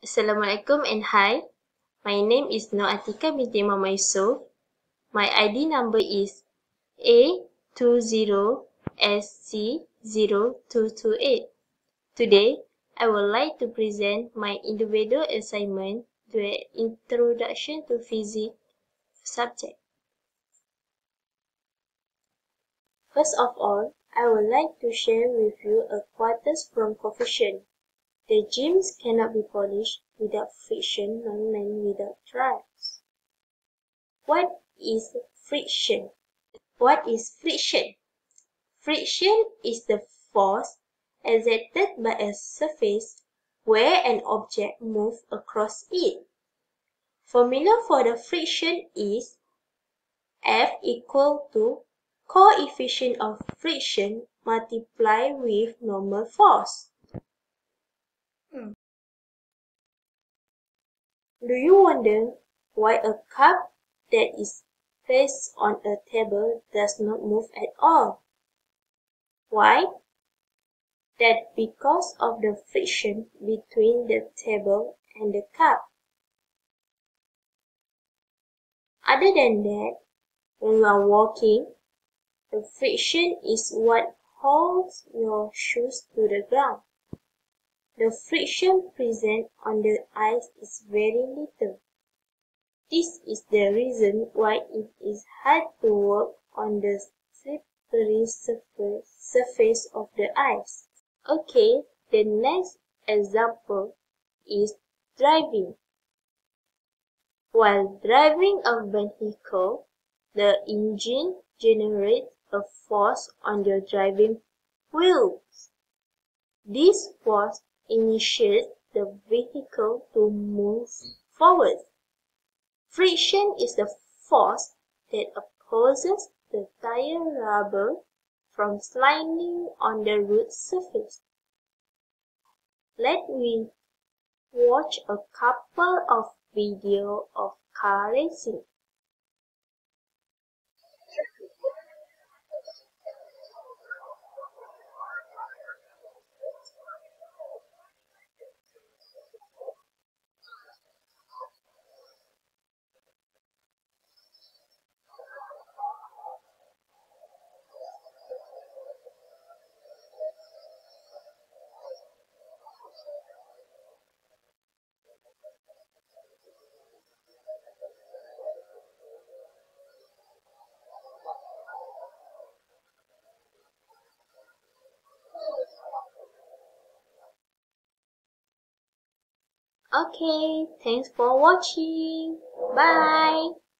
Assalamualaikum and hi. My name is Nur Atika binti Muhammad Yusuf. My ID number is A20SC0228. Today, I would like to present my individual assignment to an Introduction to Physics subject. First of all, I would like to share with you a quote from Confucius. The gems cannot be polished without friction, nor made without trials. What is friction? What is friction? Friction is the force exerted by a surface where an object moves across it. Formula for the friction is F equal to coefficient of friction multiplied with normal force. Do you wonder why a cup that is placed on a table does not move at all? Why? That's because of the friction between the table and the cup. Other than that, when you are walking, the friction is what holds your shoes to the ground. The friction present on the ice is very little. This is the reason why it is hard to walk on the slippery surface of the ice. Okay, the next example is driving. While driving a vehicle, the engine generates a force on the driving wheels. This force initiates the vehicle to move forward. Friction is the force that opposes the tire rubber from sliding on the road surface. Let me watch a couple of videos of car racing. Okay, thanks for watching. Bye.